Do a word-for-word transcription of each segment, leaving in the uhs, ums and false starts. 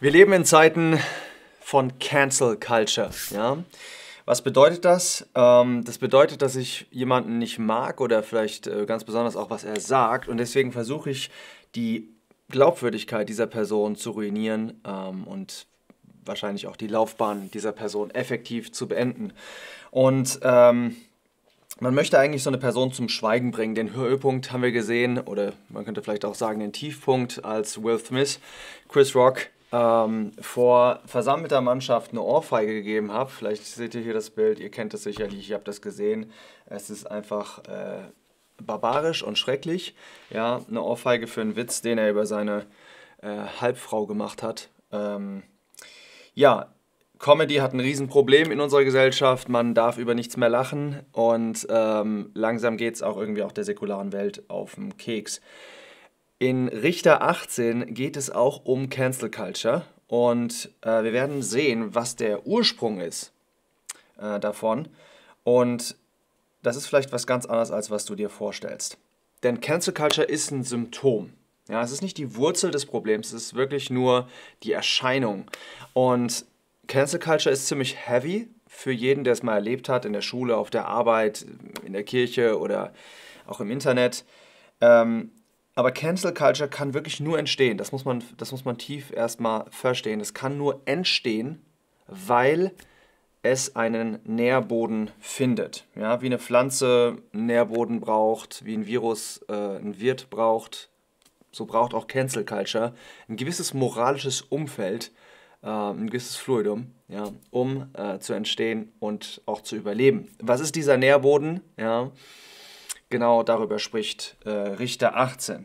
Wir leben in Zeiten von Cancel Culture. Ja? Was bedeutet das? Ähm, das bedeutet, dass ich jemanden nicht mag oder vielleicht äh, ganz besonders auch, was er sagt. Und deswegen versuche ich, die Glaubwürdigkeit dieser Person zu ruinieren ähm, und wahrscheinlich auch die Laufbahn dieser Person effektiv zu beenden. Und ähm, man möchte eigentlich so eine Person zum Schweigen bringen. Den Höhepunkt haben wir gesehen, oder man könnte vielleicht auch sagen den Tiefpunkt, als Will Smith, Chris Rock, ähm, vor versammelter Mannschaft eine Ohrfeige gegeben hat. Vielleicht seht ihr hier das Bild, ihr kennt es sicherlich, ihr habt das gesehen. Es ist einfach äh, barbarisch und schrecklich. Ja, eine Ohrfeige für einen Witz, den er über seine äh, Halbfrau gemacht hat. Ähm, ja, Comedy hat ein Riesenproblem in unserer Gesellschaft. Man darf über nichts mehr lachen und ähm, langsam geht es auch irgendwie auch der säkularen Welt auf den Keks. In Richter achtzehn geht es auch um Cancel Culture und äh, wir werden sehen, was der Ursprung ist äh, davon. Und das ist vielleicht was ganz anderes, als was du dir vorstellst. Denn Cancel Culture ist ein Symptom. Ja, es ist nicht die Wurzel des Problems, es ist wirklich nur die Erscheinung. Und Cancel Culture ist ziemlich heavy für jeden, der es mal erlebt hat, in der Schule, auf der Arbeit, in der Kirche oder auch im Internet. Ähm, aber Cancel Culture kann wirklich nur entstehen. Das muss man, das muss man tief erstmal verstehen. Es kann nur entstehen, weil es einen Nährboden findet. Ja, wie eine Pflanze einen Nährboden braucht, wie ein Virus äh, einen Wirt braucht, so braucht auch Cancel Culture ein gewisses moralisches Umfeld, äh, ein gewisses Fluidum, ja, um äh, zu entstehen und auch zu überleben. Was ist dieser Nährboden? Ja, genau darüber spricht äh, Richter achtzehn.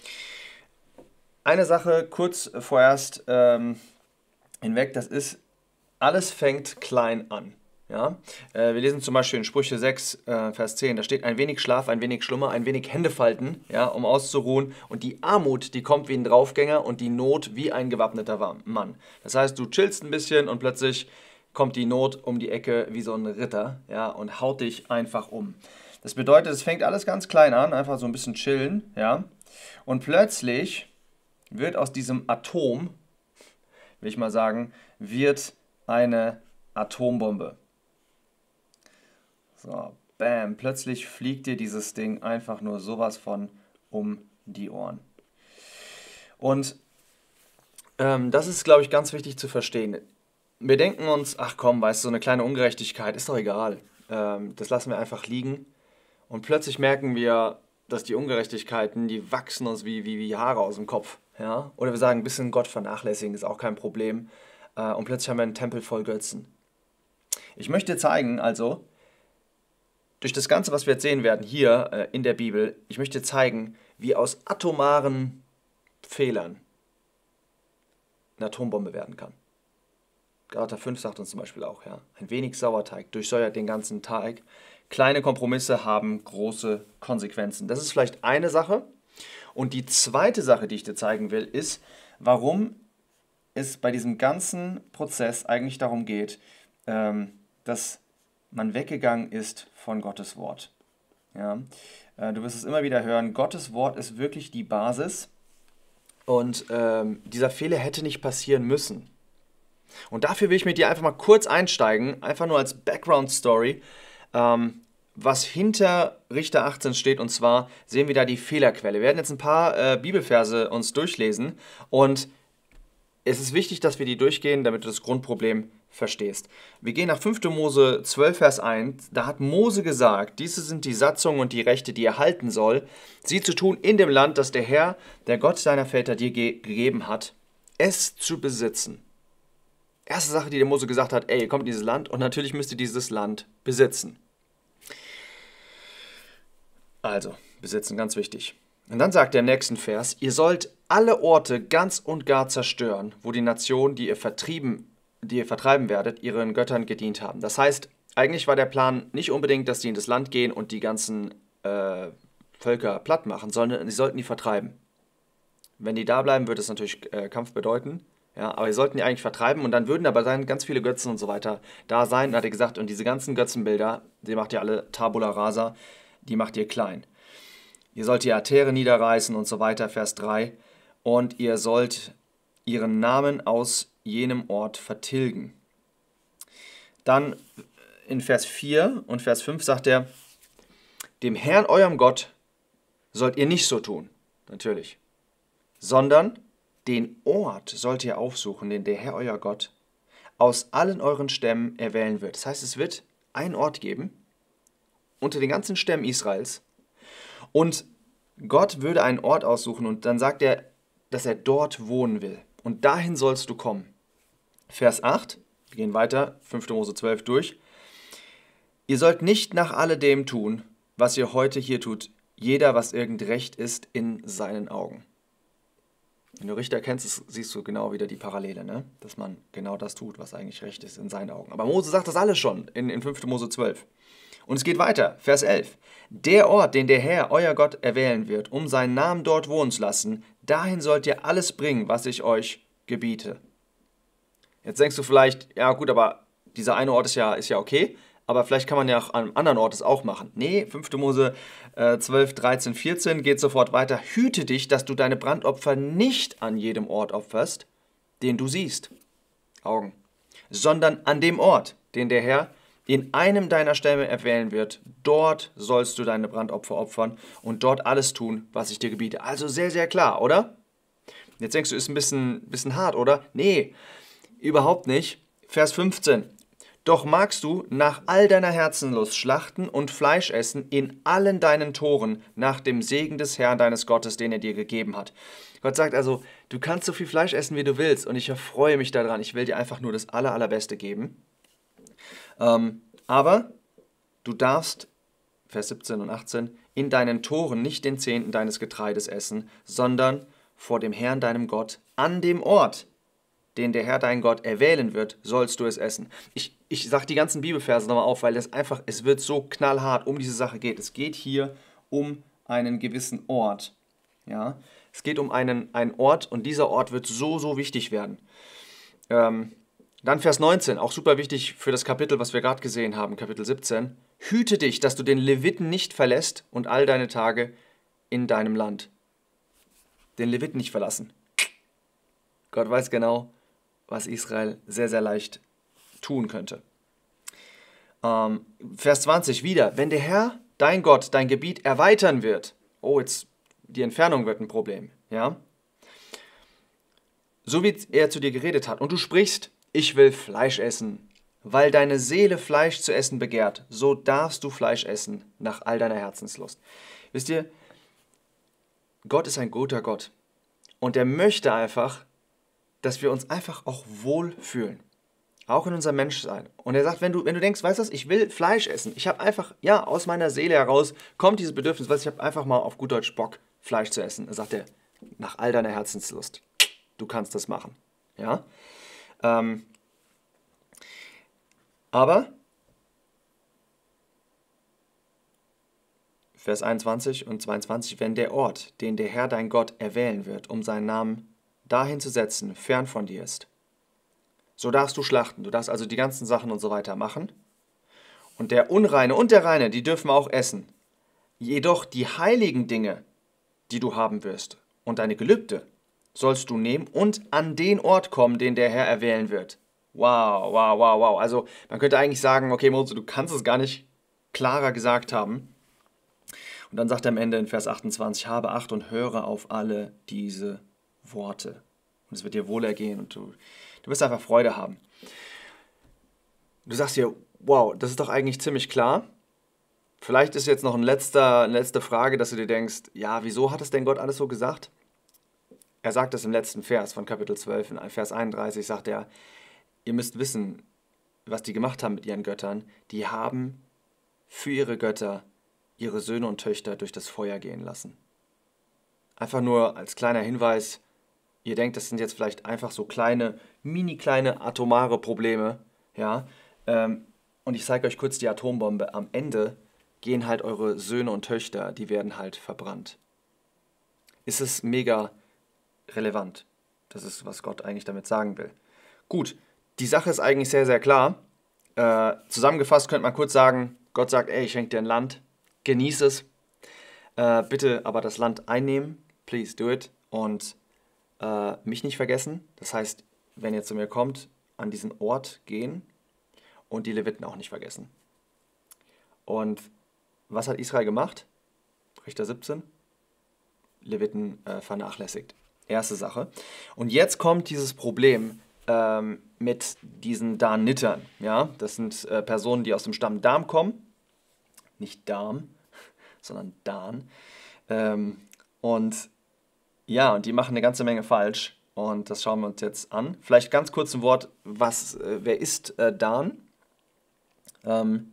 Eine Sache kurz vorerst ähm, hinweg, das ist, alles fängt klein an. Ja? Äh, wir lesen zum Beispiel in Sprüche sechs, äh, Vers zehn, da steht: ein wenig Schlaf, ein wenig Schlummer, ein wenig Hände falten, ja, um auszuruhen. Und die Armut, die kommt wie ein Draufgänger und die Not wie ein gewappneter Mann. Das heißt, du chillst ein bisschen und plötzlich kommt die Not um die Ecke wie so ein Ritter, ja, und haut dich einfach um. Das bedeutet, es fängt alles ganz klein an, einfach so ein bisschen chillen, ja. Und plötzlich wird aus diesem Atom, will ich mal sagen, wird eine Atombombe. So, bam, plötzlich fliegt dir dieses Ding einfach nur sowas von um die Ohren. Und ähm, das ist, glaube ich, ganz wichtig zu verstehen. Wir denken uns, ach komm, weißt du, so eine kleine Ungerechtigkeit, ist doch egal. Ähm, das lassen wir einfach liegen. Und plötzlich merken wir, dass die Ungerechtigkeiten, die wachsen uns wie, wie, wie Haare aus dem Kopf. Ja? Oder wir sagen, ein bisschen Gott vernachlässigen ist auch kein Problem. Äh, und plötzlich haben wir einen Tempel voll Götzen. Ich möchte zeigen, also, durch das Ganze, was wir jetzt sehen werden hier äh, in der Bibel, ich möchte zeigen, wie aus atomaren Fehlern eine Atombombe werden kann. Galater fünf sagt uns zum Beispiel auch, ja, ein wenig Sauerteig durchsäuert den ganzen Teig. Kleine Kompromisse haben große Konsequenzen. Das ist vielleicht eine Sache. Und die zweite Sache, die ich dir zeigen will, ist, warum es bei diesem ganzen Prozess eigentlich darum geht, ähm, dass man weggegangen ist von Gottes Wort. Ja? Äh, du wirst es immer wieder hören, Gottes Wort ist wirklich die Basis und ähm, dieser Fehler hätte nicht passieren müssen. Und dafür will ich mit dir einfach mal kurz einsteigen, einfach nur als Background-Story, ähm, was hinter Richter achtzehn steht, und zwar sehen wir da die Fehlerquelle. Wir werden jetzt ein paar äh, Bibelverse uns durchlesen und es ist wichtig, dass wir die durchgehen, damit du das Grundproblem verstehst. Wir gehen nach fünfter Mose zwölf, Vers eins. Da hat Mose gesagt, diese sind die Satzungen und die Rechte, die er halten soll, sie zu tun in dem Land, das der Herr, der Gott deiner Väter dir ge- gegeben hat, es zu besitzen. Erste Sache, die der Mose gesagt hat, ey, ihr kommt in dieses Land und natürlich müsst ihr dieses Land besitzen. Also, besitzen, ganz wichtig. Und dann sagt er im nächsten Vers, ihr sollt alle Orte ganz und gar zerstören, wo die Nationen, die ihr vertrieben, die ihr vertreiben werdet, ihren Göttern gedient haben. Das heißt, eigentlich war der Plan nicht unbedingt, dass die in das Land gehen und die ganzen äh, Völker platt machen, sondern sie sollten die vertreiben. Wenn die da bleiben, würde es natürlich äh, Kampf bedeuten. Ja, aber sie sollten die eigentlich vertreiben und dann würden aber dann ganz viele Götzen und so weiter da sein. Da hat er gesagt, und diese ganzen Götzenbilder, die macht ihr alle Tabula rasa, die macht ihr klein. Ihr sollt die Altäre niederreißen und so weiter, Vers drei. Und ihr sollt ihren Namen aus jenem Ort vertilgen. Dann in Vers vier und Vers fünf sagt er, dem Herrn, eurem Gott, sollt ihr nicht so tun, natürlich, sondern den Ort sollt ihr aufsuchen, den der Herr, euer Gott, aus allen euren Stämmen erwählen wird. Das heißt, es wird einen Ort geben, unter den ganzen Stämmen Israels, und Gott würde einen Ort aussuchen und dann sagt er, dass er dort wohnen will. Und dahin sollst du kommen. Vers acht, wir gehen weiter, fünfter Mose zwölf durch. Ihr sollt nicht nach alledem tun, was ihr heute hier tut, jeder, was irgend recht ist in seinen Augen. Wenn du Richter kennst, siehst du genau wieder die Parallele, ne? Dass man genau das tut, was eigentlich recht ist in seinen Augen. Aber Mose sagt das alles schon in, in fünfter Mose zwölf. Und es geht weiter, Vers elf. Der Ort, den der Herr, euer Gott, erwählen wird, um seinen Namen dort wohnen zu lassen, dahin sollt ihr alles bringen, was ich euch gebiete. Jetzt denkst du vielleicht, ja gut, aber dieser eine Ort ist ja, ist ja okay, aber vielleicht kann man ja auch an einem anderen Ort es auch machen. Nee, fünfter Mose äh, zwölf, dreizehn, vierzehn geht sofort weiter. Hüte dich, dass du deine Brandopfer nicht an jedem Ort opferst, den du siehst, Augen, sondern an dem Ort, den der Herr in einem deiner Stämme erwählen wird. Dort sollst du deine Brandopfer opfern und dort alles tun, was ich dir gebiete. Also sehr, sehr klar, oder? Jetzt denkst du, ist ein bisschen, bisschen hart, oder? Nee, überhaupt nicht. Vers fünfzehn. Doch magst du nach all deiner Herzenlust schlachten und Fleisch essen in allen deinen Toren nach dem Segen des Herrn deines Gottes, den er dir gegeben hat. Gott sagt also, du kannst so viel Fleisch essen, wie du willst, und ich erfreue mich daran. Ich will dir einfach nur das Aller, Allerbeste geben. Ähm, aber du darfst, Vers siebzehn und achtzehn, in deinen Toren nicht den Zehnten deines Getreides essen, sondern vor dem Herrn, deinem Gott, an dem Ort, den der Herr dein Gott erwählen wird, sollst du es essen. Ich, ich sage die ganzen Bibelverse nochmal auf, weil das einfach, es wird so knallhart um diese Sache geht. Es geht hier um einen gewissen Ort. Ja? Es geht um einen, einen Ort, und dieser Ort wird so, so wichtig werden. Ähm, dann Vers neunzehn, auch super wichtig für das Kapitel, was wir gerade gesehen haben, Kapitel siebzehn. Hüte dich, dass du den Leviten nicht verlässt und all deine Tage in deinem Land. Den Leviten nicht verlassen. Gott weiß genau, was Israel sehr, sehr leicht tun könnte. Ähm, Vers zwanzig wieder. Wenn der Herr, dein Gott, dein Gebiet erweitern wird, oh, jetzt die Entfernung wird ein Problem, ja? So wie er zu dir geredet hat, und du sprichst, ich will Fleisch essen, weil deine Seele Fleisch zu essen begehrt, so darfst du Fleisch essen nach all deiner Herzenslust. Wisst ihr, Gott ist ein guter Gott, und er möchte einfach, dass wir uns einfach auch wohlfühlen. Auch in unserem Menschsein. Und er sagt, wenn du, wenn du denkst, weißt du was, ich will Fleisch essen. Ich habe einfach, ja, aus meiner Seele heraus kommt dieses Bedürfnis, weißt du, ich habe einfach mal auf gut Deutsch Bock, Fleisch zu essen. Er sagt er, nach all deiner Herzenslust. Du kannst das machen. Ja? Ähm, aber, Vers einundzwanzig und zweiundzwanzig, wenn der Ort, den der Herr dein Gott erwählen wird, um seinen Namen dahin zu setzen, fern von dir ist. So darfst du schlachten, du darfst also die ganzen Sachen und so weiter machen. Und der Unreine und der Reine, die dürfen auch essen. Jedoch die heiligen Dinge, die du haben wirst, und deine Gelübde sollst du nehmen und an den Ort kommen, den der Herr erwählen wird. Wow, wow, wow, wow. Also man könnte eigentlich sagen, okay Mose, du kannst es gar nicht klarer gesagt haben. Und dann sagt er am Ende in Vers achtundzwanzig, habe Acht und höre auf alle diese Worte. Und es wird dir wohlergehen und du, du wirst einfach Freude haben. Du sagst dir, wow, das ist doch eigentlich ziemlich klar. Vielleicht ist jetzt noch ein letzter, eine letzte Frage, dass du dir denkst, ja, wieso hat es denn Gott alles so gesagt? Er sagt es im letzten Vers von Kapitel zwölf, in Vers einunddreißig sagt er, ihr müsst wissen, was die gemacht haben mit ihren Göttern. Die haben für ihre Götter ihre Söhne und Töchter durch das Feuer gehen lassen. Einfach nur als kleiner Hinweis, ihr denkt, das sind jetzt vielleicht einfach so kleine, mini kleine atomare Probleme, ja, ähm, und ich zeige euch kurz die Atombombe. Am Ende gehen halt eure Söhne und Töchter, die werden halt verbrannt. Ist es mega relevant. Das ist, was Gott eigentlich damit sagen will. Gut, die Sache ist eigentlich sehr, sehr klar. Äh, zusammengefasst könnte man kurz sagen, Gott sagt, ey, ich schenke dir ein Land, genieß es, äh, bitte aber das Land einnehmen, please do it, und äh, mich nicht vergessen. Das heißt, wenn ihr zu mir kommt, an diesen Ort gehen und die Leviten auch nicht vergessen. Und was hat Israel gemacht? Richter siebzehn. Leviten äh, vernachlässigt. Erste Sache. Und jetzt kommt dieses Problem ähm, mit diesen Danitern. Ja? Das sind äh, Personen, die aus dem Stamm Dam kommen. Nicht Darm, sondern Dan. Ähm, und ja, und die machen eine ganze Menge falsch. Und das schauen wir uns jetzt an. Vielleicht ganz kurz ein Wort, was, äh, wer ist äh, Dan? Ähm,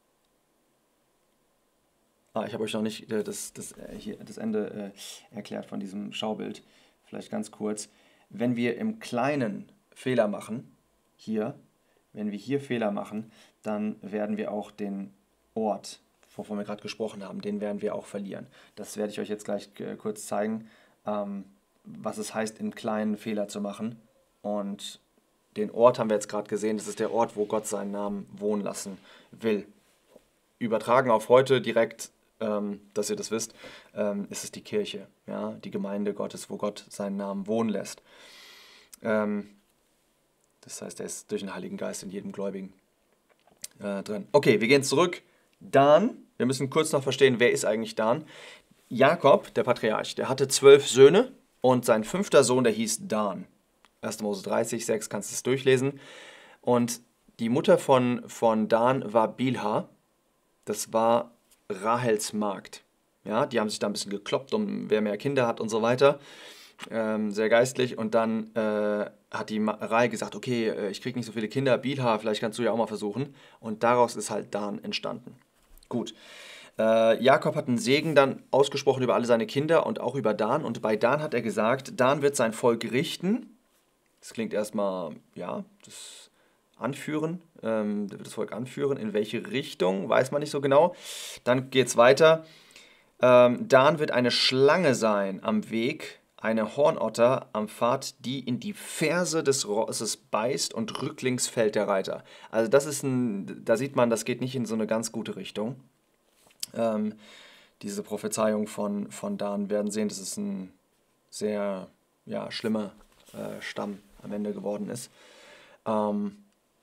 ah, ich habe euch noch nicht äh, das, das, äh, hier, das Ende äh, erklärt von diesem Schaubild. Vielleicht ganz kurz. Wenn wir im Kleinen Fehler machen, hier, wenn wir hier Fehler machen, dann werden wir auch den Ort, wovon wir gerade gesprochen haben, den werden wir auch verlieren. Das werde ich euch jetzt gleich äh, kurz zeigen, ähm, was es heißt, im Kleinen Fehler zu machen. Und den Ort haben wir jetzt gerade gesehen, das ist der Ort, wo Gott seinen Namen wohnen lassen will. Übertragen auf heute direkt, ähm, dass ihr das wisst, ähm, ist es die Kirche, ja, die Gemeinde Gottes, wo Gott seinen Namen wohnen lässt. Ähm, das heißt, er ist durch den Heiligen Geist in jedem Gläubigen äh, drin. Okay, wir gehen zurück. Dan, wir müssen kurz noch verstehen, wer ist eigentlich Dan? Jakob, der Patriarch, der hatte zwölf Söhne und sein fünfter Sohn, der hieß Dan. erster Mose dreißig, sechs, kannst du es durchlesen. Und die Mutter von, von Dan war Bilha. Das war Rahels Magd. Ja, die haben sich da ein bisschen gekloppt, um wer mehr Kinder hat und so weiter. Ähm, sehr geistlich. Und dann äh, hat die Rahel gesagt, okay, äh, ich kriege nicht so viele Kinder, Bilha, vielleicht kannst du ja auch mal versuchen. Und daraus ist halt Dan entstanden. Gut. Äh, Jakob hat einen Segen dann ausgesprochen über alle seine Kinder und auch über Dan. Und bei Dan hat er gesagt, Dan wird sein Volk richten. Das klingt erstmal, ja, das Anführen, ähm, der wird das Volk anführen. In welche Richtung, weiß man nicht so genau. Dann geht es weiter. Ähm, Dan wird eine Schlange sein am Weg, eine Hornotter am Pfad, die in die Ferse des Rosses beißt und rücklings fällt der Reiter. Also das ist ein, da sieht man, das geht nicht in so eine ganz gute Richtung. Ähm, diese Prophezeiung von, von Dan werden sehen, dass es ein sehr ja, schlimmer äh, Stamm am Ende geworden ist. Ähm,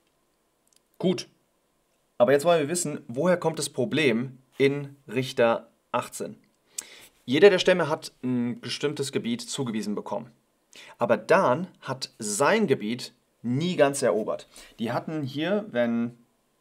gut, aber jetzt wollen wir wissen, woher kommt das Problem in Richter achtzehn? Jeder der Stämme hat ein bestimmtes Gebiet zugewiesen bekommen. Aber Dan hat sein Gebiet nie ganz erobert. Die hatten hier, wenn...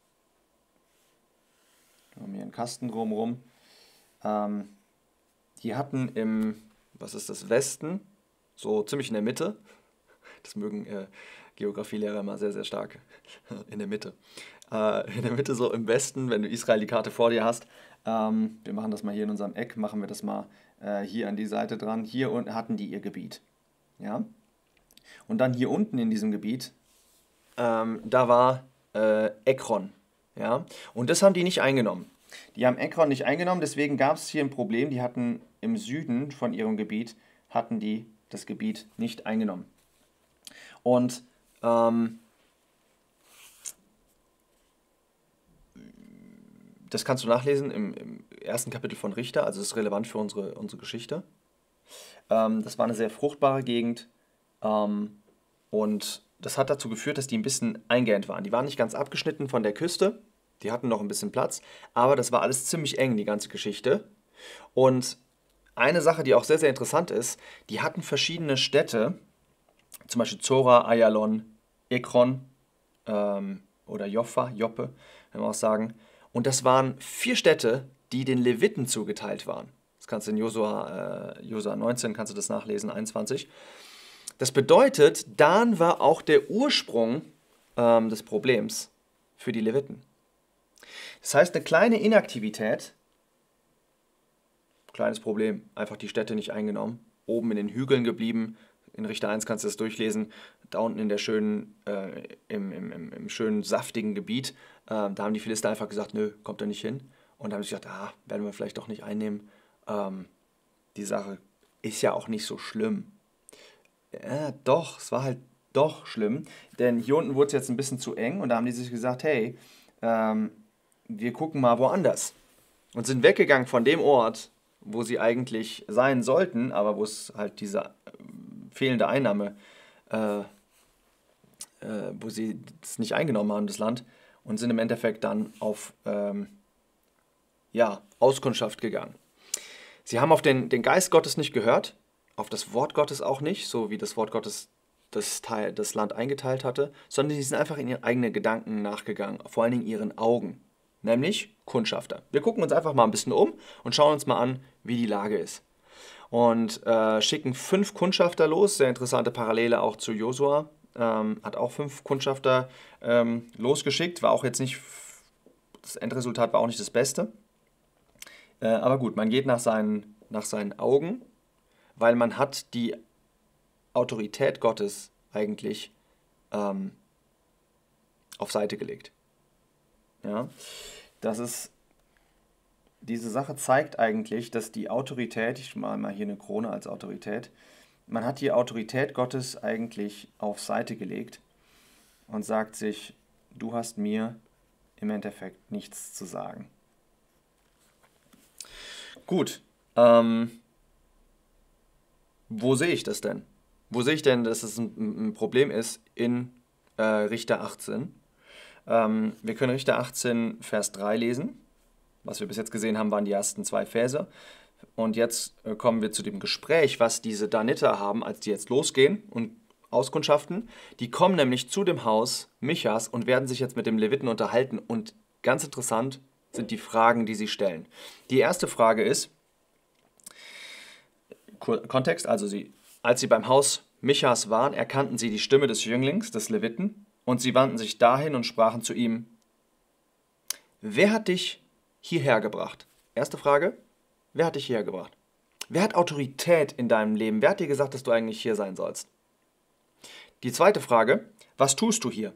Wir haben hier einen Kasten drumherum. Ähm, die hatten im, was ist das, Westen, so ziemlich in der Mitte. Das mögen äh, Geografielehrer immer sehr, sehr stark. In der Mitte. Äh, in der Mitte, so im Westen, wenn du Israel die Karte vor dir hast. Ähm, wir machen das mal hier in unserem Eck, machen wir das mal äh, hier an die Seite dran. Hier unten hatten die ihr Gebiet. Ja? Und dann hier unten in diesem Gebiet, ähm, da war äh, Ekron. Ja? Und das haben die nicht eingenommen. Die haben Ekron nicht eingenommen, deswegen gab es hier ein Problem. Die hatten im Süden von ihrem Gebiet, hatten die das Gebiet nicht eingenommen. Und ähm, das kannst du nachlesen im, im ersten Kapitel von Richter, also das ist relevant für unsere, unsere Geschichte. Ähm, das war eine sehr fruchtbare Gegend ähm, und das hat dazu geführt, dass die ein bisschen eingeengt waren. Die waren nicht ganz abgeschnitten von der Küste, die hatten noch ein bisschen Platz, aber das war alles ziemlich eng, die ganze Geschichte. Und eine Sache, die auch sehr, sehr interessant ist, die hatten verschiedene Städte, zum Beispiel Zora, Ayalon, Ekron ähm, oder Joppa, Joppe, wenn wir auch sagen. Und das waren vier Städte, die den Leviten zugeteilt waren. Das kannst du in Josua, äh, Josua neunzehn, kannst du das nachlesen, einundzwanzig. Das bedeutet, Dan war auch der Ursprung ähm, des Problems für die Leviten. Das heißt, eine kleine Inaktivität, kleines Problem, einfach die Städte nicht eingenommen, oben in den Hügeln geblieben. In Richter eins kannst du das durchlesen, da unten in der schönen, äh, im, im, im, im schönen saftigen Gebiet, äh, da haben die Philister einfach gesagt, nö, kommt da nicht hin. Und da haben sie gesagt, ah, werden wir vielleicht doch nicht einnehmen. Ähm, die Sache ist ja auch nicht so schlimm. Ja, doch, es war halt doch schlimm, denn hier unten wurde es jetzt ein bisschen zu eng und da haben die sich gesagt, hey, ähm, wir gucken mal woanders. Und sind weggegangen von dem Ort, wo sie eigentlich sein sollten, aber wo es halt diese fehlende Einnahme, äh, äh, wo sie es nicht eingenommen haben, das Land, und sind im Endeffekt dann auf ähm, ja, Auskundschaft gegangen. Sie haben auf den, den Geist Gottes nicht gehört, auf das Wort Gottes auch nicht, so wie das Wort Gottes das, Teil, das Land eingeteilt hatte, sondern sie sind einfach in ihren eigenen Gedanken nachgegangen, vor allen Dingen ihren Augen, nämlich Kundschafter. Wir gucken uns einfach mal ein bisschen um und schauen uns mal an, wie die Lage ist. Und äh, schicken fünf Kundschafter los, sehr interessante Parallele auch zu Josua, ähm, hat auch fünf Kundschafter ähm, losgeschickt, war auch jetzt nicht, das Endresultat war auch nicht das Beste. Äh, aber gut, man geht nach seinen, nach seinen Augen, weil man hat die Autorität Gottes eigentlich ähm, auf Seite gelegt. Ja, das ist, diese Sache zeigt eigentlich, dass die Autorität, ich male mal hier eine Krone als Autorität, man hat die Autorität Gottes eigentlich auf Seite gelegt und sagt sich, du hast mir im Endeffekt nichts zu sagen. Gut, ähm, wo sehe ich das denn? Wo sehe ich denn, dass es ein, ein Problem ist in äh, Richter achtzehn? Ähm, wir können Richter achtzehn, Vers drei lesen. Was wir bis jetzt gesehen haben, waren die ersten zwei Verse. Und jetzt äh, kommen wir zu dem Gespräch, was diese Daniter haben, als die jetzt losgehen und auskundschaften. Die kommen nämlich zu dem Haus Michas und werden sich jetzt mit dem Leviten unterhalten. Und ganz interessant sind die Fragen, die sie stellen. Die erste Frage ist, Kontext, also sie, als sie beim Haus Michas waren, erkannten sie die Stimme des Jünglings, des Leviten, und sie wandten sich dahin und sprachen zu ihm, wer hat dich hierher gebracht? Erste Frage, wer hat dich hierher gebracht? Wer hat Autorität in deinem Leben? Wer hat dir gesagt, dass du eigentlich hier sein sollst? Die zweite Frage, was tust du hier?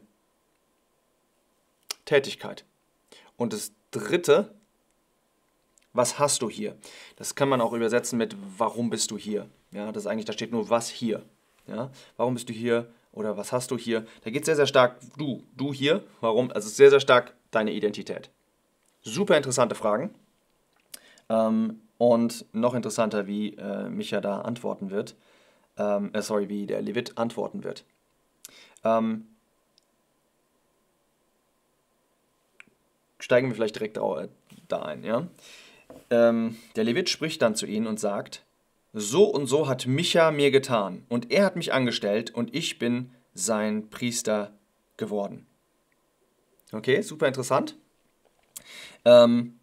Tätigkeit. Und das dritte, was hast du hier? Das kann man auch übersetzen mit, warum bist du hier? Ja, das ist eigentlich, da steht nur, was hier. Ja, warum bist du hier oder was hast du hier? Da geht es sehr, sehr stark, du, du hier, warum? Also sehr, sehr stark deine Identität. Super interessante Fragen. Ähm, und noch interessanter, wie äh, Micha da antworten wird. Ähm, äh, sorry, wie der Levit antworten wird. Ähm, steigen wir vielleicht direkt da ein, ja? Ähm, der Levit spricht dann zu ihnen und sagt, so und so hat Micha mir getan und er hat mich angestellt und ich bin sein Priester geworden. Okay, super interessant. Ähm,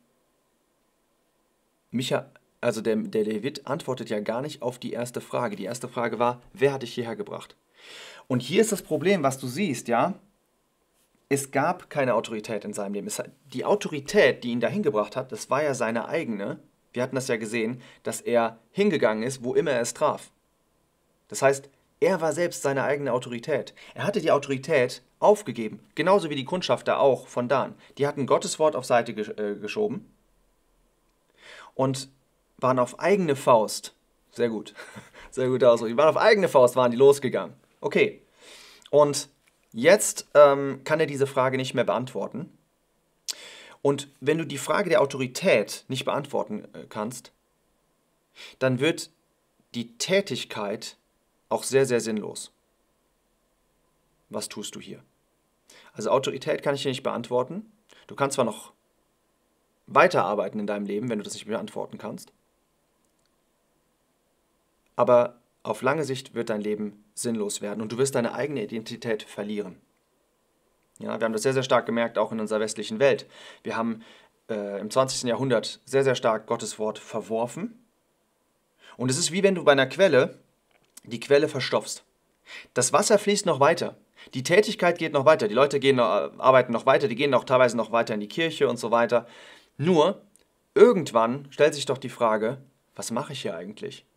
Micha, also der, der Levit antwortet ja gar nicht auf die erste Frage. Die erste Frage war, wer hat dich hierher gebracht? Und hier ist das Problem, was du siehst, ja? Es gab keine Autorität in seinem Leben. Es, die Autorität, die ihn dahin gebracht hat, das war ja seine eigene. Wir hatten das ja gesehen, dass er hingegangen ist, wo immer er es traf. Das heißt, er war selbst seine eigene Autorität. Er hatte die Autorität aufgegeben, genauso wie die Kundschafter auch von Dan. Die hatten Gottes Wort auf Seite gesch äh, geschoben und waren auf eigene Faust, sehr gut, sehr gute Ausdruck, die waren auf eigene Faust, waren die losgegangen. Okay, und jetzt ähm, kann er diese Frage nicht mehr beantworten. Und wenn du die Frage der Autorität nicht beantworten äh, kannst, dann wird die Tätigkeit auch sehr, sehr sinnlos. Was tust du hier? Also Autorität kann ich dir nicht beantworten. Du kannst zwar noch weiterarbeiten in deinem Leben, wenn du das nicht beantworten kannst, aber auf lange Sicht wird dein Leben sinnlos werden und du wirst deine eigene Identität verlieren. Ja, wir haben das sehr, sehr stark gemerkt, auch in unserer westlichen Welt. Wir haben äh, im zwanzigsten Jahrhundert sehr, sehr stark Gottes Wort verworfen. Und es ist wie wenn du bei einer Quelle die Quelle verstopfst. Das Wasser fließt noch weiter. Die Tätigkeit geht noch weiter. Die Leute gehen noch, arbeiten noch weiter, die gehen auch teilweise noch weiter in die Kirche und so weiter. Nur, irgendwann stellt sich doch die Frage, was mache ich hier eigentlich?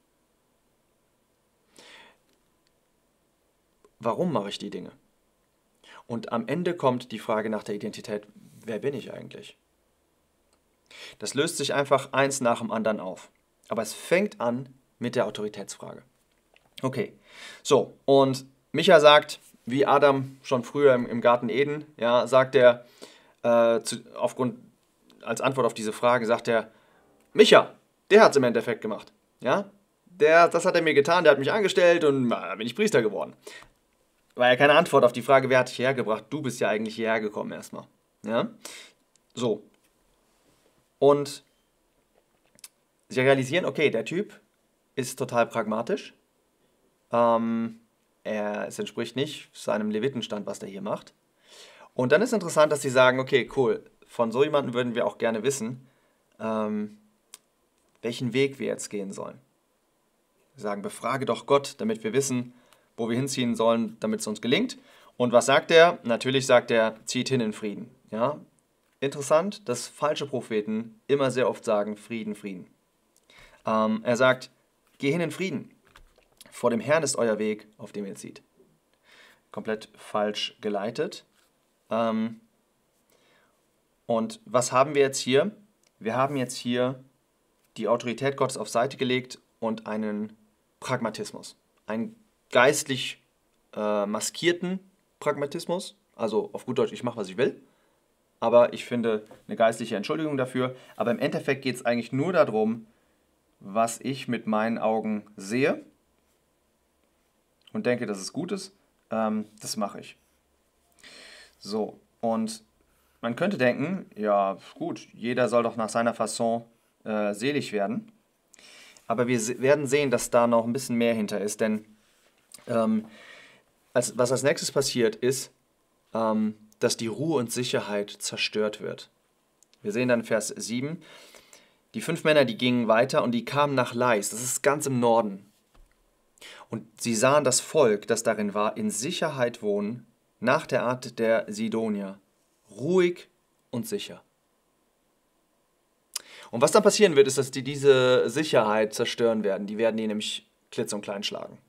Warum mache ich die Dinge? Und am Ende kommt die Frage nach der Identität, wer bin ich eigentlich? Das löst sich einfach eins nach dem anderen auf. Aber es fängt an mit der Autoritätsfrage. Okay, so, und Micha sagt, wie Adam schon früher im, im Garten Eden, ja, sagt er, äh, zu, aufgrund, als Antwort auf diese Frage, sagt er, Micha, der hat es im Endeffekt gemacht. Ja? der, das hat er mir getan, der hat mich angestellt und da bin ich Priester geworden. War ja keine Antwort auf die Frage, wer hat dich hierher gebracht? Du bist ja eigentlich hierher gekommen erstmal. Ja? So. Und sie realisieren, okay, der Typ ist total pragmatisch. Ähm, er, es entspricht nicht seinem Levitenstand, was der hier macht. Und dann ist interessant, dass sie sagen, okay, cool, von so jemandem würden wir auch gerne wissen, ähm, welchen Weg wir jetzt gehen sollen. Wir sagen, befrage doch Gott, damit wir wissen, wo wir hinziehen sollen, damit es uns gelingt. Und was sagt er? Natürlich sagt er, zieht hin in Frieden. Ja? Interessant, dass falsche Propheten immer sehr oft sagen, Frieden, Frieden. Ähm, er sagt, geh hin in Frieden. Vor dem Herrn ist euer Weg, auf dem ihr zieht. Komplett falsch geleitet. Ähm, und was haben wir jetzt hier? Wir haben jetzt hier die Autorität Gottes auf Seite gelegt und einen Pragmatismus. Einen geistlich äh, maskierten Pragmatismus. Also auf gut Deutsch, ich mache, was ich will. Aber ich finde eine geistliche Entschuldigung dafür. Aber im Endeffekt geht es eigentlich nur darum, was ich mit meinen Augen sehe und denke, dass es gut ist, ähm, das mache ich. So, und man könnte denken, ja gut, jeder soll doch nach seiner Fasson äh, selig werden. Aber wir se- werden sehen, dass da noch ein bisschen mehr hinter ist, denn ähm, als, was als nächstes passiert ist, ähm, dass die Ruhe und Sicherheit zerstört wird. Wir sehen dann Vers sieben, die fünf Männer, die gingen weiter und die kamen nach Lais, das ist ganz im Norden. Und sie sahen das Volk, das darin war, in Sicherheit wohnen, nach der Art der Sidonier, ruhig und sicher. Und was dann passieren wird, ist, dass die diese Sicherheit zerstören werden. Die werden die nämlich klitz und klein schlagen.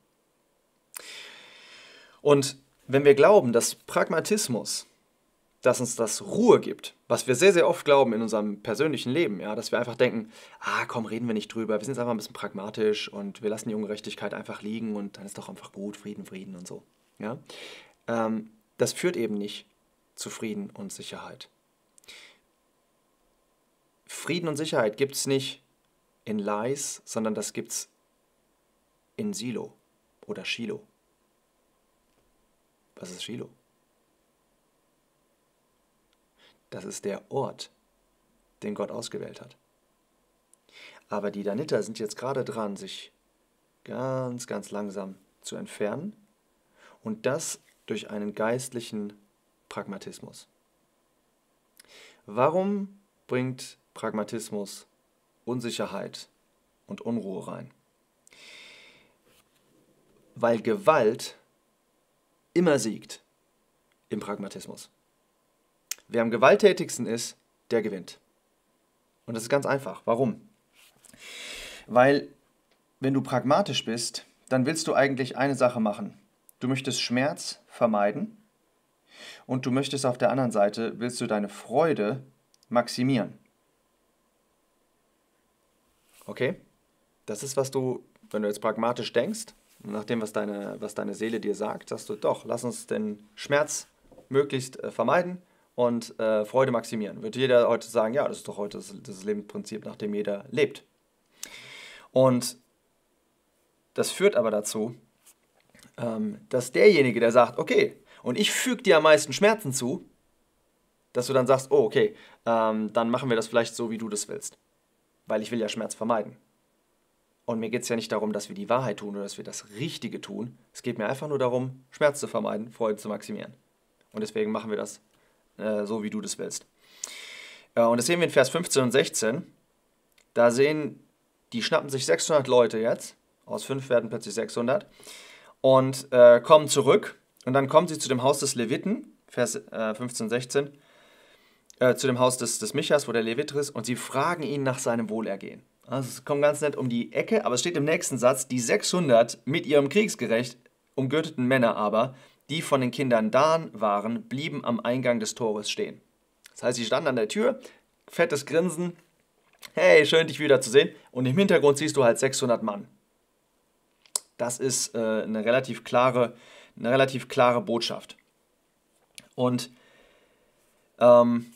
Und wenn wir glauben, dass Pragmatismus, dass uns das Ruhe gibt, was wir sehr, sehr oft glauben in unserem persönlichen Leben, ja, dass wir einfach denken, ah komm, reden wir nicht drüber, wir sind jetzt einfach ein bisschen pragmatisch und wir lassen die Ungerechtigkeit einfach liegen und dann ist doch einfach gut, Frieden, Frieden und so. Ja? Ähm, das führt eben nicht zu Frieden und Sicherheit. Frieden und Sicherheit gibt es nicht in Lais, sondern das gibt es in Silo oder Shiloh. Was ist Shiloh? Das ist der Ort, den Gott ausgewählt hat. Aber die Daniter sind jetzt gerade dran, sich ganz, ganz langsam zu entfernen und das durch einen geistlichen Pragmatismus. Warum bringt Pragmatismus Unsicherheit und Unruhe rein? Weil Gewalt immer siegt im Pragmatismus. Wer am gewalttätigsten ist, der gewinnt. Und das ist ganz einfach. Warum? Weil, wenn du pragmatisch bist, dann willst du eigentlich eine Sache machen. Du möchtest Schmerz vermeiden und du möchtest auf der anderen Seite, willst du deine Freude maximieren. Okay? Das ist, was du, wenn du jetzt pragmatisch denkst, nach dem, was deine, was deine Seele dir sagt, sagst du, doch, lass uns den Schmerz möglichst äh, vermeiden und äh, Freude maximieren. Wird jeder heute sagen, ja, das ist doch heute das, das Lebensprinzip, nach dem jeder lebt. Und das führt aber dazu, ähm, dass derjenige, der sagt, okay, und ich füge dir am meisten Schmerzen zu, dass du dann sagst, oh, okay, ähm, dann machen wir das vielleicht so, wie du das willst. Weil ich will ja Schmerz vermeiden. Und mir geht es ja nicht darum, dass wir die Wahrheit tun oder dass wir das Richtige tun. Es geht mir einfach nur darum, Schmerz zu vermeiden, Freude zu maximieren. Und deswegen machen wir das äh, so, wie du das willst. Äh, und das sehen wir in Vers fünfzehn und sechzehn. Da sehen, die schnappen sich sechshundert Leute jetzt. Aus fünf werden plötzlich sechshundert. Und äh, kommen zurück. Und dann kommen sie zu dem Haus des Leviten, Vers äh, fünfzehn und sechzehn. Äh, zu dem Haus des, des Michas, wo der Levit ist. Und sie fragen ihn nach seinem Wohlergehen. Also es kommt ganz nett um die Ecke, aber es steht im nächsten Satz, die sechshundert mit ihrem kriegsgerecht umgürteten Männer aber, die von den Kindern Dan waren, blieben am Eingang des Tores stehen. Das heißt, sie standen an der Tür, fettes Grinsen, hey, schön dich wiederzusehen. Und im Hintergrund siehst du halt sechshundert Mann. Das ist äh, eine relativ klare, eine relativ klare Botschaft. Und ähm,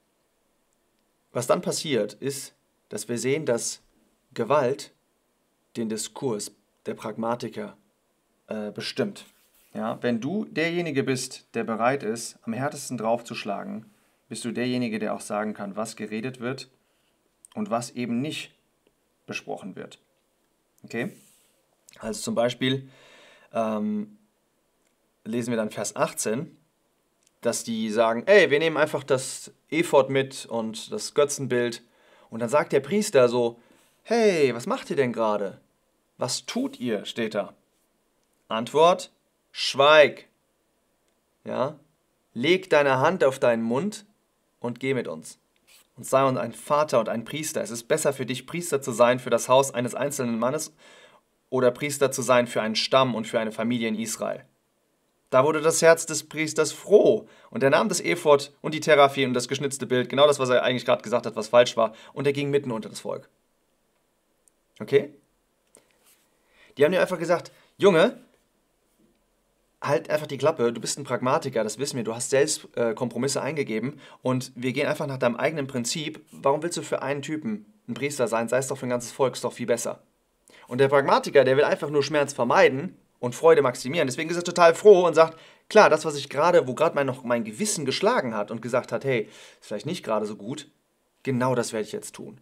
was dann passiert, ist, dass wir sehen, dass Gewalt den Diskurs der Pragmatiker äh, bestimmt. Ja, wenn du derjenige bist, der bereit ist, am härtesten draufzuschlagen, bist du derjenige, der auch sagen kann, was geredet wird und was eben nicht besprochen wird. Okay? Also zum Beispiel ähm, lesen wir dann Vers achtzehn, dass die sagen, ey, wir nehmen einfach das Ephod mit und das Götzenbild. Und dann sagt der Priester so, hey, was macht ihr denn gerade? Was tut ihr, steht da. Antwort, schweig. Ja? Leg deine Hand auf deinen Mund und geh mit uns. Und sei uns ein Vater und ein Priester. Es ist besser für dich, Priester zu sein für das Haus eines einzelnen Mannes oder Priester zu sein für einen Stamm und für eine Familie in Israel. Da wurde das Herz des Priesters froh und er nahm das Ephod und die Teraphim und das geschnitzte Bild, genau das, was er eigentlich gerade gesagt hat, was falsch war, und er ging mitten unter das Volk. Okay? Die haben ihm einfach gesagt, Junge, halt einfach die Klappe, du bist ein Pragmatiker, das wissen wir, du hast selbst äh, Kompromisse eingegeben und wir gehen einfach nach deinem eigenen Prinzip. Warum willst du für einen Typen ein Priester sein, sei es doch für ein ganzes Volk, ist doch viel besser. Und der Pragmatiker, der will einfach nur Schmerz vermeiden und Freude maximieren. Deswegen ist er total froh und sagt, klar, das, was ich gerade, wo gerade mein, noch mein Gewissen geschlagen hat und gesagt hat, hey, ist vielleicht nicht gerade so gut, genau das werde ich jetzt tun.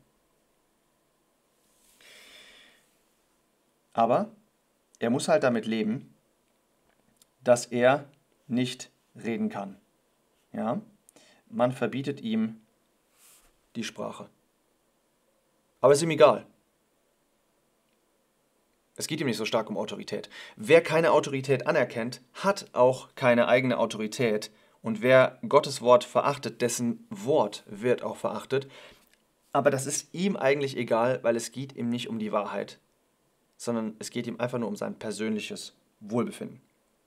Aber er muss halt damit leben, dass er nicht reden kann. Ja? Man verbietet ihm die Sprache. Aber es ist ihm egal. Es geht ihm nicht so stark um Autorität. Wer keine Autorität anerkennt, hat auch keine eigene Autorität. Und wer Gottes Wort verachtet, dessen Wort wird auch verachtet. Aber das ist ihm eigentlich egal, weil es geht ihm nicht um die Wahrheit, sondern es geht ihm einfach nur um sein persönliches Wohlbefinden.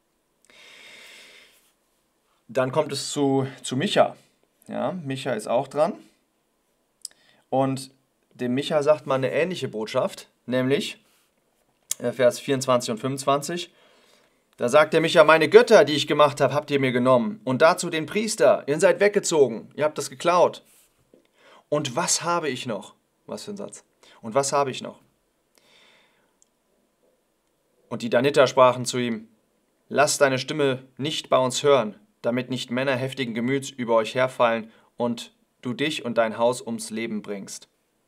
Dann kommt es zu, zu Micha. Ja, Micha ist auch dran. Und dem Micha sagt man eine ähnliche Botschaft, nämlich Vers vierundzwanzig und fünfundzwanzig. Da sagt der Micha, meine Götter, die ich gemacht habe, habt ihr mir genommen. Und dazu den Priester, ihr seid weggezogen, ihr habt das geklaut. Und was habe ich noch? Was für ein Satz. Und was habe ich noch? Und die Daniter sprachen zu ihm, lass deine Stimme nicht bei uns hören, damit nicht Männer heftigen Gemüts über euch herfallen und du dich und dein Haus ums Leben bringst.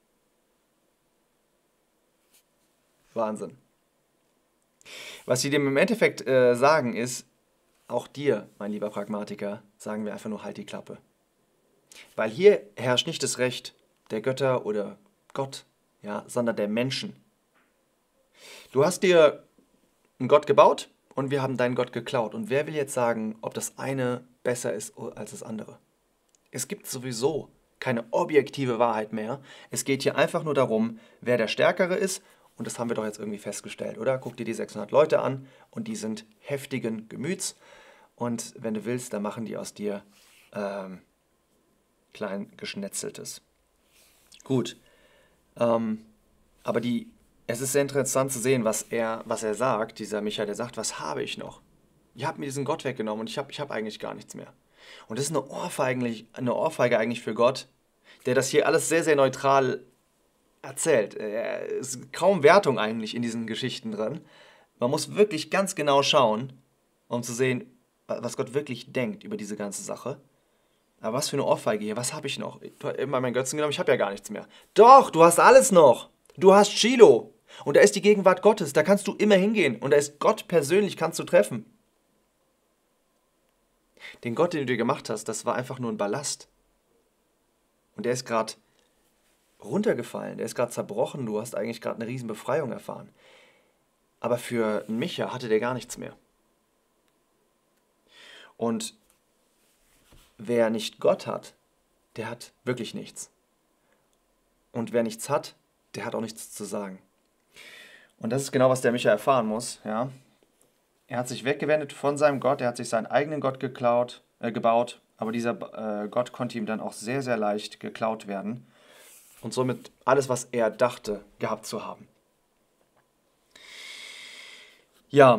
Wahnsinn. Was sie dem im Endeffekt äh, sagen ist, auch dir, mein lieber Pragmatiker, sagen wir einfach nur halt die Klappe. Weil hier herrscht nicht das Recht der Götter oder Gott, ja, sondern der Menschen. Du hast dir einen Gott gebaut und wir haben deinen Gott geklaut. Und wer will jetzt sagen, ob das eine besser ist als das andere? Es gibt sowieso keine objektive Wahrheit mehr. Es geht hier einfach nur darum, wer der Stärkere ist. Und das haben wir doch jetzt irgendwie festgestellt, oder? Guck dir die sechshundert Leute an und die sind heftigen Gemüts. Und wenn du willst, dann machen die aus dir ähm, klein Geschnetzeltes. Gut. Ähm, aber die, es ist sehr interessant zu sehen, was er, was er sagt, dieser Micha, der sagt, was habe ich noch? Ihr habt mir diesen Gott weggenommen und ich habe ich hab eigentlich gar nichts mehr. Und das ist eine Ohrfeige, eine Ohrfeige eigentlich für Gott, der das hier alles sehr, sehr neutral erzählt. Es ist kaum Wertung eigentlich in diesen Geschichten drin. Man muss wirklich ganz genau schauen, um zu sehen, was Gott wirklich denkt über diese ganze Sache. Aber was für eine Ohrfeige hier, was habe ich noch? Du hast immer meinen Götzen genommen, ich habe ja gar nichts mehr. Doch, du hast alles noch. Du hast Shiloh. Und da ist die Gegenwart Gottes, da kannst du immer hingehen. Und da ist Gott persönlich, kannst du treffen. Den Gott, den du dir gemacht hast, das war einfach nur ein Ballast. Und der ist gerade runtergefallen, der ist gerade zerbrochen, du hast eigentlich gerade eine riesen Befreiung erfahren. Aber für Micha hatte der gar nichts mehr. Und wer nicht Gott hat, der hat wirklich nichts. Und wer nichts hat, der hat auch nichts zu sagen. Und das ist genau, was der Micha erfahren muss. Ja? Er hat sich weggewendet von seinem Gott, er hat sich seinen eigenen Gott geklaut, äh, gebaut, aber dieser äh, Gott konnte ihm dann auch sehr, sehr leicht geklaut werden. Und somit alles, was er dachte, gehabt zu haben. Ja.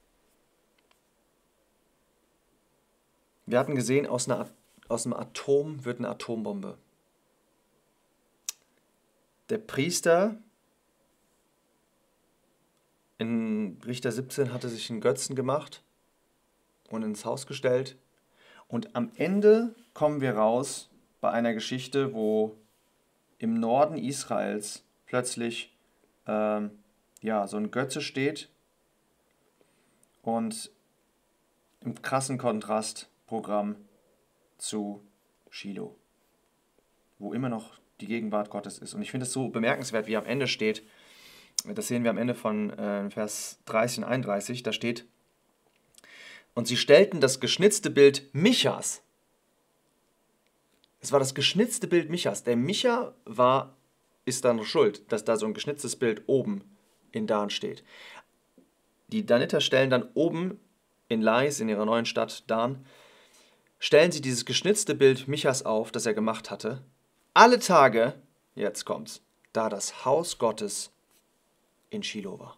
Wir hatten gesehen, aus, einer, aus einem Atom wird eine Atombombe. Der Priester in Richter siebzehn hatte sich einen Götzen gemacht und ins Haus gestellt. Und am Ende kommen wir raus bei einer Geschichte, wo im Norden Israels plötzlich ähm, ja, so ein Götze steht und im krassen Kontrastprogramm zu Shiloh, wo immer noch die Gegenwart Gottes ist. Und ich finde es so bemerkenswert, wie am Ende steht, das sehen wir am Ende von äh, Vers dreißig und einunddreißig, da steht: Und sie stellten das geschnitzte Bild Michas. Es war das geschnitzte Bild Michas. Der Micha war, ist dann schuld, dass da so ein geschnitztes Bild oben in Dan steht. Die Daniter stellen dann oben in Lais, in ihrer neuen Stadt Dan, stellen sie dieses geschnitzte Bild Michas auf, das er gemacht hatte. Alle Tage, jetzt kommt's, da das Haus Gottes in Shiloh war.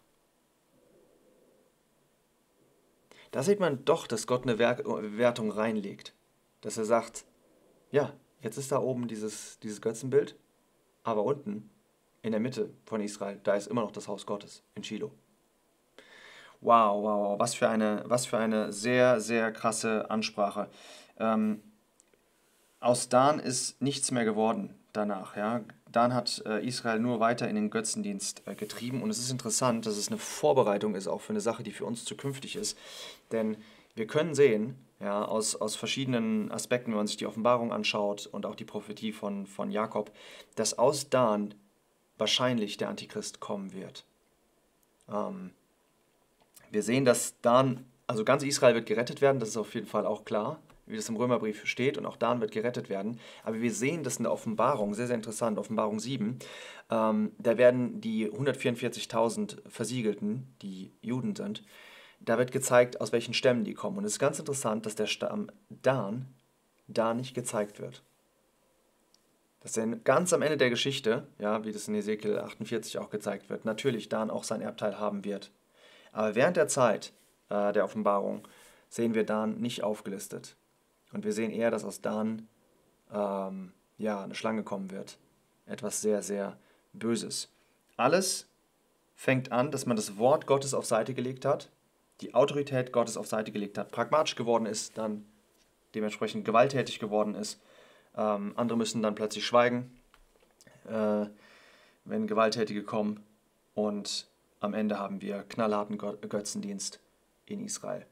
Da sieht man doch, dass Gott eine Wertung reinlegt. Dass er sagt, ja, jetzt ist da oben dieses, dieses Götzenbild, aber unten, in der Mitte von Israel, da ist immer noch das Haus Gottes in Shiloh. Wow, wow, wow, was für eine, was für eine sehr, sehr krasse Ansprache. Ähm, aus Dan ist nichts mehr geworden danach. Ja? Dan hat äh, Israel nur weiter in den Götzendienst äh, getrieben. Und es ist interessant, dass es eine Vorbereitung ist, auch für eine Sache, die für uns zukünftig ist. Denn wir können sehen, ja, aus, aus verschiedenen Aspekten, wenn man sich die Offenbarung anschaut und auch die Prophetie von, von Jakob, dass aus Dan wahrscheinlich der Antichrist kommen wird. Ähm, wir sehen, dass Dan, also ganz Israel wird gerettet werden, das ist auf jeden Fall auch klar, wie das im Römerbrief steht, und auch Dan wird gerettet werden. Aber wir sehen das in der Offenbarung, sehr, sehr interessant, Offenbarung sieben, ähm, da werden die hundertvierundvierzigtausend Versiegelten, die Juden sind, da wird gezeigt, aus welchen Stämmen die kommen. Und es ist ganz interessant, dass der Stamm Dan da nicht gezeigt wird. Dass er ganz am Ende der Geschichte, ja, wie das in Ezekiel achtundvierzig auch gezeigt wird, natürlich Dan auch sein Erbteil haben wird. Aber während der Zeit äh, der Offenbarung sehen wir Dan nicht aufgelistet. Und wir sehen eher, dass aus Dan ähm, ja, eine Schlange kommen wird. Etwas sehr, sehr Böses. Alles fängt an, dass man das Wort Gottes auf Seite gelegt hat, die Autorität Gottes auf Seite gelegt hat, pragmatisch geworden ist, dann dementsprechend gewalttätig geworden ist. Ähm, andere müssen dann plötzlich schweigen, äh, wenn Gewalttätige kommen. Und am Ende haben wir knallharten Gö- Götzendienst in Israel.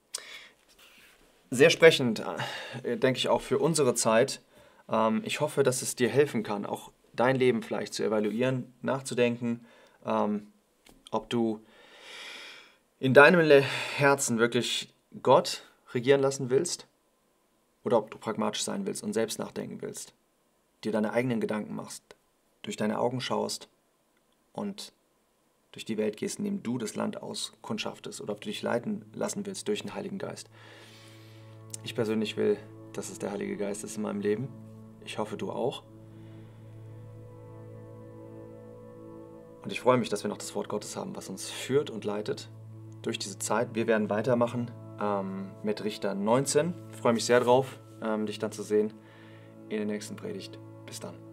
Sehr sprechend, äh, denke ich, auch für unsere Zeit. Ähm, ich hoffe, dass es dir helfen kann, auch dein Leben vielleicht zu evaluieren, nachzudenken, ähm, ob du in deinem Le- Herzen wirklich Gott regieren lassen willst oder ob du pragmatisch sein willst und selbst nachdenken willst, dir deine eigenen Gedanken machst, durch deine Augen schaust und durch die Welt gehst, indem du das Land auskundschaftest, oder ob du dich leiten lassen willst durch den Heiligen Geist. Ich persönlich will, dass es der Heilige Geist ist in meinem Leben. Ich hoffe, du auch. Und ich freue mich, dass wir noch das Wort Gottes haben, was uns führt und leitet durch diese Zeit. Wir werden weitermachen ähm, mit Richter neunzehn. Ich freue mich sehr drauf, ähm, dich dann zu sehen in der nächsten Predigt. Bis dann.